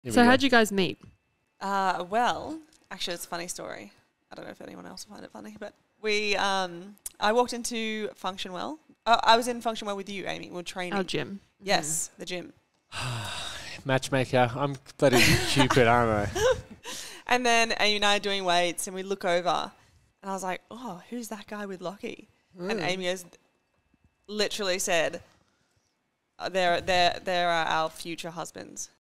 So how'd you guys meet? Well, actually, it's a funny story. I don't know if anyone else will find it funny, but I walked into Function Well. I was in Function Well with you, Amy. We were training. Our gym. Yes, the gym. Matchmaker. I'm bloody stupid, aren't I? And then Amy and I are doing weights, and we look over, and I was like, "Oh, who's that guy with Lockie?" And Amy has literally said, "They're our future husbands."